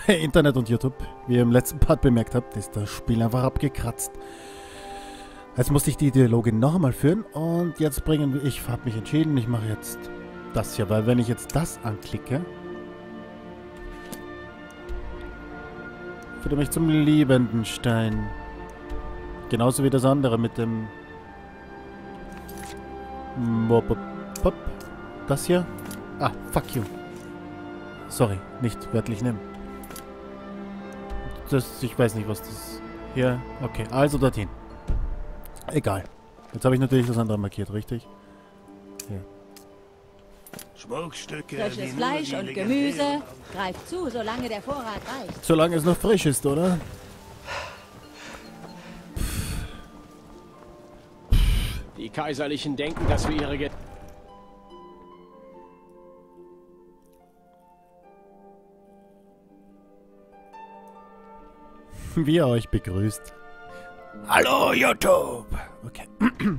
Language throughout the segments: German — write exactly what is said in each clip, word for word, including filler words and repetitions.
Internet und YouTube. Wie ihr im letzten Part bemerkt habt, ist das Spiel einfach abgekratzt. Jetzt musste ich die Dialoge noch einmal führen und jetzt bringen wir... Ich habe mich entschieden, ich mache jetzt das hier, weil wenn ich jetzt das anklicke... führt er mich zum liebenden Stein. Genauso wie das andere mit dem... Das hier? Ah, fuck you. Sorry, nicht wörtlich nehmen. Das, ich weiß nicht, was das... Hier, okay, also dorthin. Egal. Jetzt habe ich natürlich das andere markiert, richtig? Hier. Schmuckstücke. Frisches Fleisch und Gemüse. Greift zu, solange der Vorrat reicht. Solange es noch frisch ist, oder? Die Kaiserlichen denken, dass wir ihre... Ge Wie er euch begrüßt. Hallo, YouTube! Okay.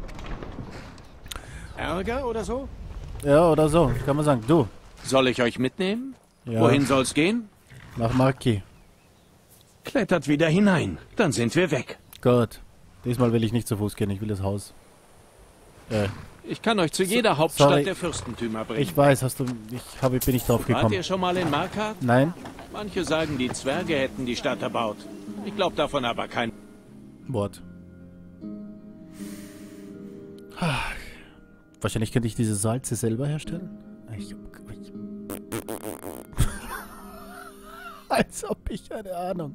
Ärger oder so? Ja, oder so, kann man sagen. Du. Soll ich euch mitnehmen? Ja. Wohin soll's gehen? Nach Marquis. Klettert wieder hinein, dann sind wir weg. Gut. Diesmal will ich nicht zu Fuß gehen, ich will das Haus. Äh, Ich kann euch zu jeder Hauptstadt sorry. der Fürstentümer bringen. ich weiß, hast du... Ich habe, bin nicht drauf Wart gekommen. ihr schon mal in Markart? Nein? Manche sagen, die Zwerge hätten die Stadt erbaut. Ich glaube davon aber kein Wort. Ah, wahrscheinlich könnte ich diese Salze selber herstellen. Ich, ich, als ob ich eine Ahnung.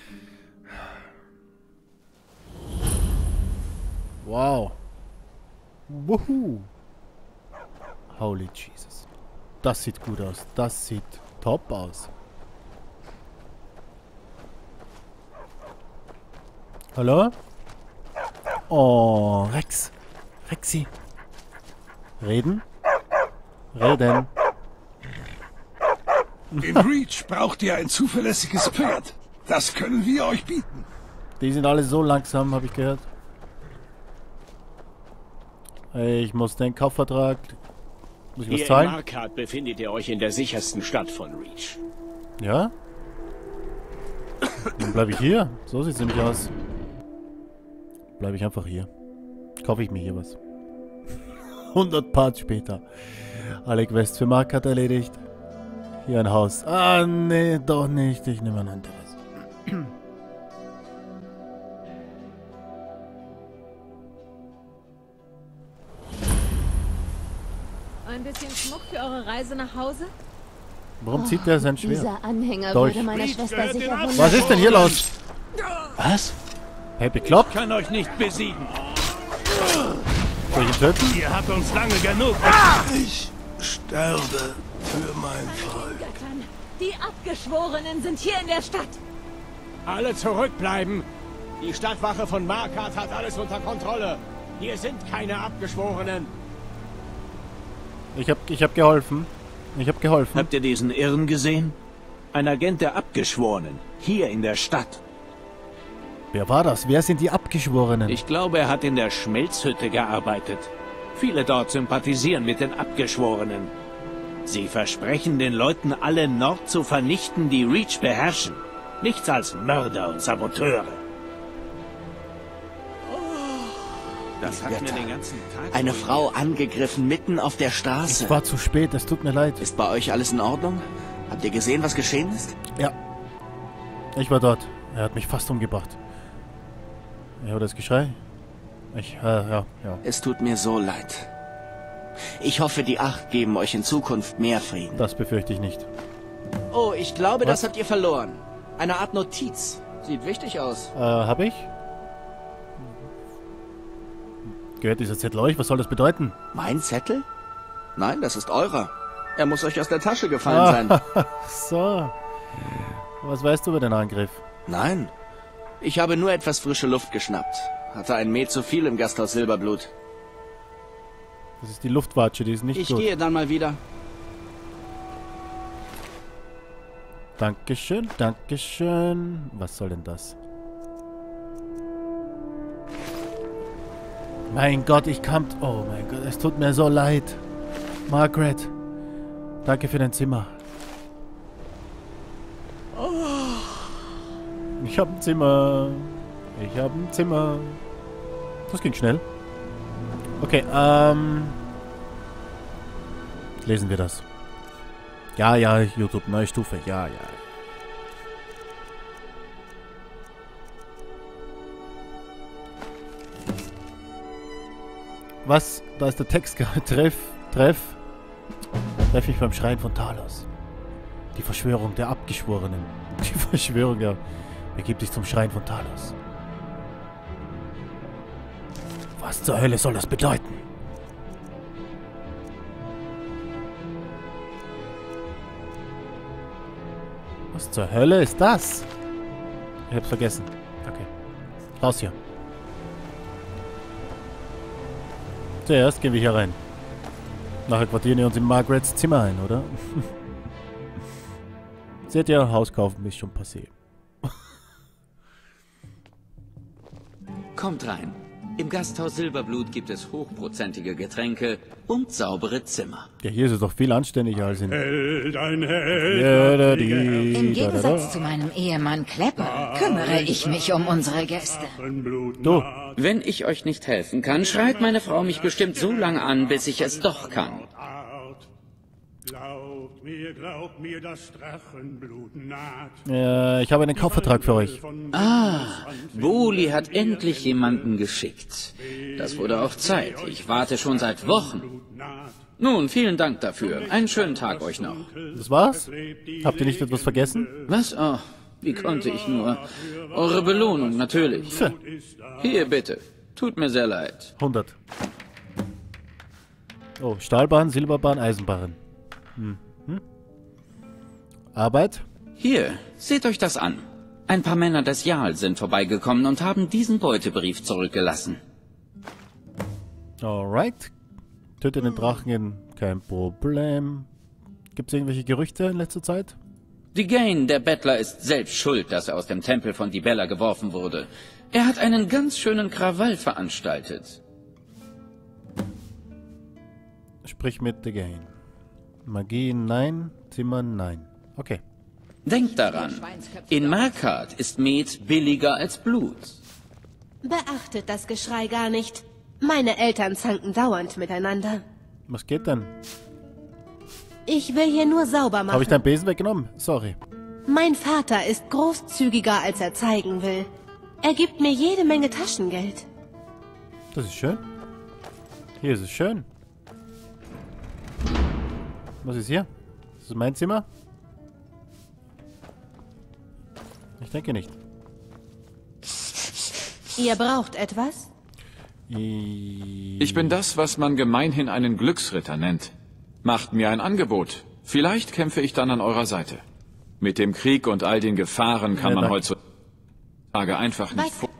Wow. Wuhu. Holy Jesus. Das sieht gut aus. Das sieht top aus. Hallo? Oh, Rex. Rexi. Reden? Reden. In Reach braucht ihr ein zuverlässiges Pferd. Das können wir euch bieten. Die sind alle so langsam, habe ich gehört. Ich muss den Kaufvertrag... Muss ich was Hier in zahlen? Markart befindet ihr euch in der sichersten Stadt von Reach. Ja? Dann bleibe ich hier. So sieht es nämlich aus. Bleibe ich einfach hier. Kaufe ich mir hier was. hundert Parts später. Alle Quests für Markart erledigt. Hier ein Haus. Ah, nee, doch nicht. Ich nehme ein anderes. Ein bisschen Schmuck für eure Reise nach Hause? Warum zieht der sein Schwert? Dieser Anhänger Dolch. würde meiner Schwester sicher wundern. Was ist denn hier los? Was? Hey, bekloppt? Ich kann euch nicht besiegen. Soll ich ihn töten? Ihr habt uns lange genug. Ich sterbe für mein Volk. Göttern, die Abgeschworenen sind hier in der Stadt. Alle zurückbleiben! Die Stadtwache von Markart hat alles unter Kontrolle. Hier sind keine Abgeschworenen. Ich hab, ich hab geholfen. Ich hab geholfen. Habt ihr diesen Irren gesehen? Ein Agent der Abgeschworenen. Hier in der Stadt. Wer war das? Wer sind die Abgeschworenen? Ich glaube, er hat in der Schmelzhütte gearbeitet. Viele dort sympathisieren mit den Abgeschworenen. Sie versprechen den Leuten, alle Nord zu vernichten, die Reach beherrschen. Nichts als Mörder und Saboteure. Das hat mir den ganzen Tag... Eine Frau angegriffen mitten auf der Straße. Es war zu spät, es tut mir leid. Ist bei euch alles in Ordnung? Habt ihr gesehen, was geschehen ist? Ja. Ich war dort. Er hat mich fast umgebracht. Ja, das Geschrei? Ich, äh, ja, ja. Es tut mir so leid. Ich hoffe, die Acht geben euch in Zukunft mehr Frieden. Das befürchte ich nicht. Oh, ich glaube, Was? das habt ihr verloren. Eine Art Notiz. Sieht wichtig aus. Äh, hab ich? Gehört dieser Zettel euch? Was soll das bedeuten? Mein Zettel? Nein, das ist eurer. Er muss euch aus der Tasche gefallen sein. So. Was weißt du über den Angriff? Nein. Ich habe nur etwas frische Luft geschnappt. Hatte ein Met zu viel im Gasthaus Silberblut. Das ist die Luftwatsche, die ist nicht Ich gut. gehe dann mal wieder. Dankeschön, Dankeschön. Was soll denn das? Mein Gott, ich kam... Oh mein Gott, es tut mir so leid. Margaret, danke für dein Zimmer. Oh, Ich habe ein Zimmer. Ich habe ein Zimmer. Das ging schnell. Okay, ähm... lesen wir das. Ja, ja, YouTube, neue Stufe. Ja, ja. Was? Da ist der Text. Treff, treff. Treff mich beim Schrein von Talos. Die Verschwörung der Abgeschworenen. Die Verschwörung, ja. Begib dich zum Schrein von Talos. Was zur Hölle soll das bedeuten? Was zur Hölle ist das? Ich hab's vergessen. Okay. Raus hier. Zuerst gehen wir hier rein. Nachher quartieren wir uns in Margarets Zimmer ein, oder? Seht ihr, Haus kaufen ist schon passé. Kommt rein. Im Gasthaus Silberblut gibt es hochprozentige Getränke und saubere Zimmer. Ja, hier ist es doch viel anständiger als in... Held, ein Held, Ja, da, die, Im da, da, Gegensatz da. zu meinem Ehemann Klepper kümmere ich mich um unsere Gäste. Du, Wenn ich euch nicht helfen kann, schreit meine Frau mich bestimmt so lange an, bis ich es doch kann. Glaubt mir, glaubt mir, das Drachenblut naht. äh, ich habe einen Kaufvertrag für euch. Ah, Boli hat endlich jemanden geschickt. Das wurde auch Zeit. Ich warte schon seit Wochen. Nun, vielen Dank dafür. Einen schönen Tag euch noch. Das war's? Habt ihr nicht etwas vergessen? Was? Oh, wie konnte ich nur? Eure Belohnung, natürlich. Pff, Hier, bitte. Tut mir sehr leid. hundert. Oh, Stahlbahn, Silberbahn, Eisenbahn. Hm. Hm. Arbeit? Hier, seht euch das an. Ein paar Männer des Jarl sind vorbeigekommen und haben diesen Beutebrief zurückgelassen. Alright. Töte den Drachen, kein Problem. Gibt's irgendwelche Gerüchte in letzter Zeit? Die Gain, der Bettler, ist selbst schuld, dass er aus dem Tempel von Dibella geworfen wurde. Er hat einen ganz schönen Krawall veranstaltet. Sprich mit The Gain. Magie, nein. Zimmer, nein. Okay. Denkt daran, in Markart ist Met billiger als Blut. Beachtet das Geschrei gar nicht. Meine Eltern zanken dauernd miteinander. Was geht denn? Ich will hier nur sauber machen. Habe ich deinen Besen weggenommen? Sorry. Mein Vater ist großzügiger, als er zeigen will. Er gibt mir jede Menge Taschengeld. Das ist schön. Hier ist es schön. Was ist hier? Ist das mein Zimmer? Ich denke nicht. Ihr braucht etwas? Ich bin das, was man gemeinhin einen Glücksritter nennt. Macht mir ein Angebot. Vielleicht kämpfe ich dann an eurer Seite. Mit dem Krieg und all den Gefahren kann Ja, man danke. heutzutage einfach nicht vor...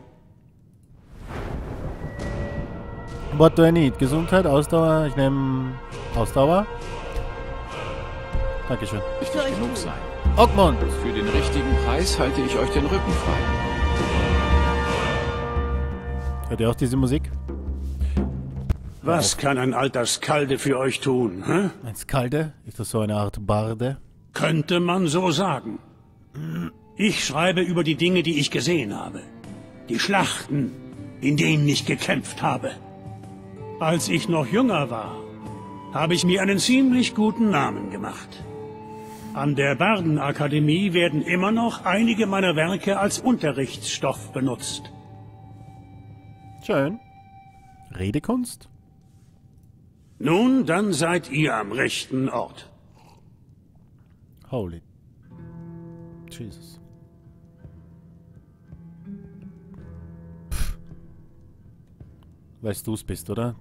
What do I need? Gesundheit, Ausdauer. Ich nehme Ausdauer. Dankeschön. Ich nicht genug sein. Ogmund! Für den richtigen Preis halte ich euch den Rücken frei. Hört ihr auch diese Musik? Was kann ein alter Skalde für euch tun, hä? Ein Skalde? Ist das so eine Art Barde? Könnte man so sagen. Ich schreibe über die Dinge, die ich gesehen habe. Die Schlachten, in denen ich gekämpft habe. Als ich noch jünger war, habe ich mir einen ziemlich guten Namen gemacht. An der Bardenakademie werden immer noch einige meiner Werke als Unterrichtsstoff benutzt. Schön. Redekunst? Nun, dann seid ihr am rechten Ort. Holy. Jesus. Pff. Weißt du's bist, oder?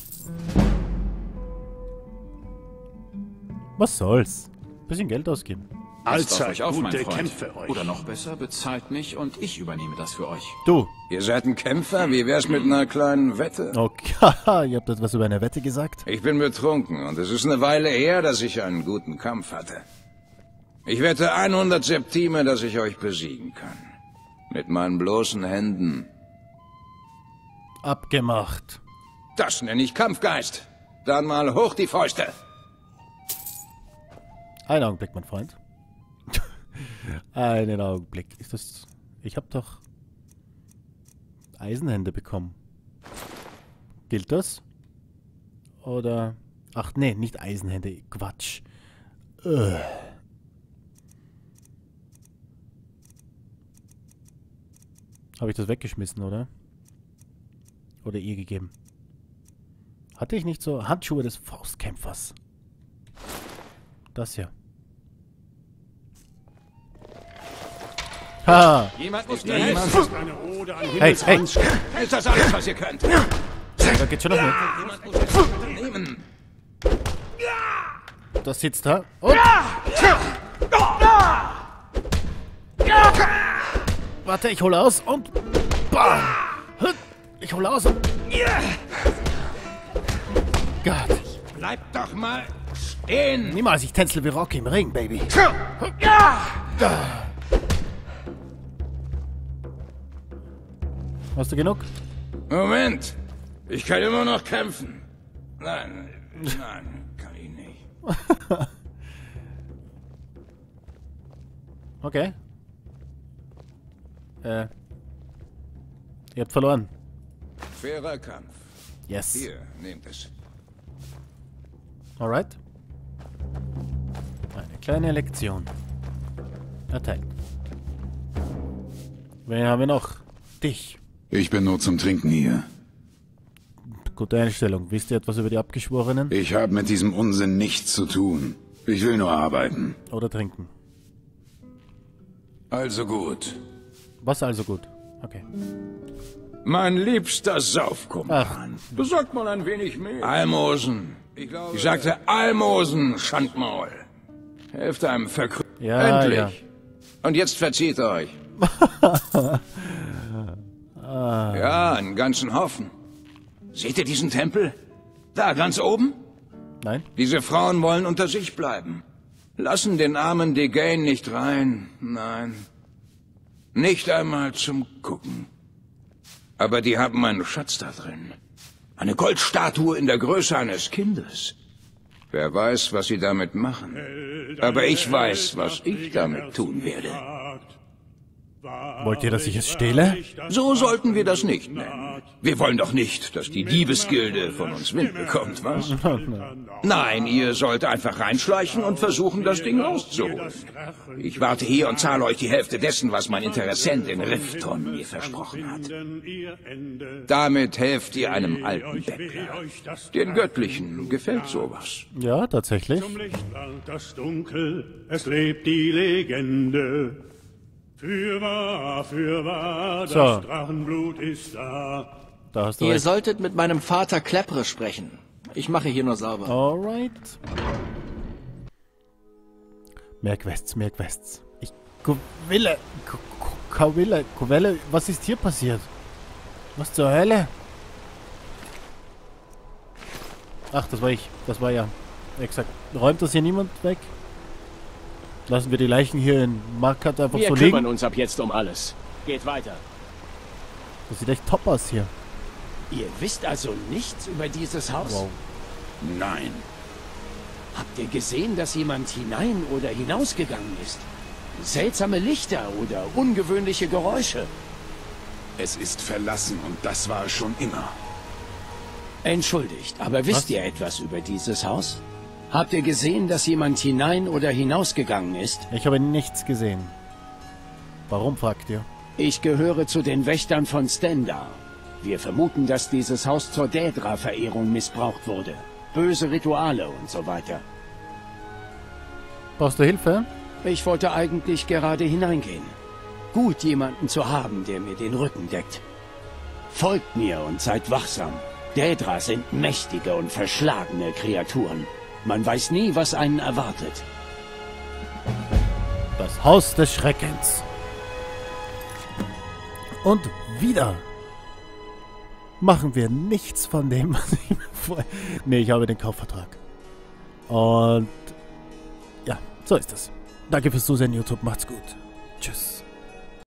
Was soll's? Bisschen Geld ausgeben. Passt auf Allzeit euch auf, mein gute Freund. Kämpfe euch. Oder noch besser, bezahlt mich und ich übernehme das für euch. Du. Ihr seid ein Kämpfer? Wie wär's mit einer kleinen Wette? Okay, ihr habt etwas über eine Wette gesagt? Ich bin betrunken und es ist eine Weile her, dass ich einen guten Kampf hatte. Ich wette hundert Septime, dass ich euch besiegen kann. Mit meinen bloßen Händen. Abgemacht. Das nenne ich Kampfgeist. Dann mal hoch die Fäuste. Einen Augenblick, mein Freund. Einen Augenblick. Ist das Ich habe doch Eisenhände bekommen. Gilt das? Oder... Ach nee, nicht Eisenhände. Quatsch. Ugh. Habe ich das weggeschmissen, oder? Oder ihr gegeben? Hatte ich nicht so Handschuhe des Faustkämpfers? Das hier. Ha! Jemand muss mir helfen. Eine Ode an Hey, hey! Ist das alles, was ihr könnt? Da geht's schon noch mehr. Jemand muss etwas unternehmen. Das sitzt da. Und... Warte, ich hole aus und... Bam! Ich hole aus und... Gott. Bleib doch mal stehen. Niemals, ich tänzle wie Rocky im Ring, Baby. Hast du genug? Moment. Ich kann immer noch kämpfen. Nein, nein, kann ich nicht. Okay. Äh. Ihr habt verloren. Fairer Kampf. Yes. Hier, nehmt es. Alright. Eine kleine Lektion. Erteilt. Wen haben wir noch? Dich. Ich bin nur zum Trinken hier. Gute Einstellung. Wisst ihr etwas über die Abgeschworenen? Ich habe mit diesem Unsinn nichts zu tun. Ich will nur arbeiten. Oder trinken. Also gut. Was also gut? Okay. Mein liebster Saufkumpan. Besorgt mal ein wenig mehr. Almosen. Ich, ich sagte Almosen, Schandmaul. Helft einem Verkrü... Ja, Endlich. ja. Und jetzt verzieht euch. ah. Ja, einen ganzen Haufen. Seht ihr diesen Tempel? Da, ganz oben? Nein. Diese Frauen wollen unter sich bleiben. Lassen den armen Degain nicht rein. Nein. Nicht einmal zum Gucken. Aber die haben einen Schatz da drin. Eine Goldstatue in der Größe eines Kindes. Wer weiß, was sie damit machen. Aber ich weiß, was ich damit tun werde. Wollt ihr, dass ich es stehle? So sollten wir das nicht nennen. Wir wollen doch nicht, dass die Diebesgilde von uns Wind bekommt, was? Nein, ihr sollt einfach reinschleichen und versuchen, das Ding rauszuholen. Ich warte hier und zahle euch die Hälfte dessen, was mein Interessent in Rifton mir versprochen hat. Damit helft ihr einem alten Bettler. Den Göttlichen gefällt sowas. Ja, tatsächlich. Zum Lichtland das Dunkel, es lebt die Legende. Fürwahr, fürwahr, das So. Drachenblut ist da. Da hast du Ihr recht. solltet mit meinem Vater Kleppre sprechen. Ich mache hier nur sauber. Alright. Mehr Quests, mehr Quests. Ich... Wille... Kawille... Kowelle... Was ist hier passiert? Was zur Hölle? Ach, das war ich. Das war ja... Exakt. Räumt das hier niemand weg? Lassen wir die Leichen hier in Markat einfach Wir so kümmern liegen? uns ab jetzt um alles. Geht weiter. Das sieht echt top aus hier. Ihr wisst also nichts über dieses Haus? Wow. Nein. Habt ihr gesehen, dass jemand hinein oder hinausgegangen ist? Seltsame Lichter oder ungewöhnliche Geräusche? Es ist verlassen und das war es schon immer. Entschuldigt, aber wisst Was? ihr etwas über dieses Haus? Habt ihr gesehen, dass jemand hinein oder hinausgegangen ist? Ich habe nichts gesehen. Warum, fragt ihr? Ich gehöre zu den Wächtern von Stendar. Wir vermuten, dass dieses Haus zur Daedra-Verehrung missbraucht wurde. Böse Rituale und so weiter. Brauchst du Hilfe? Ich wollte eigentlich gerade hineingehen. Gut, jemanden zu haben, der mir den Rücken deckt. Folgt mir und seid wachsam. Daedra sind mächtige und verschlagene Kreaturen. Man weiß nie, was einen erwartet. Das Haus des Schreckens. Und wieder machen wir nichts von dem, was ich mir vorher... Nee, ich habe den Kaufvertrag. Und ja, so ist es. Danke fürs Zusehen, YouTube. Macht's gut. Tschüss.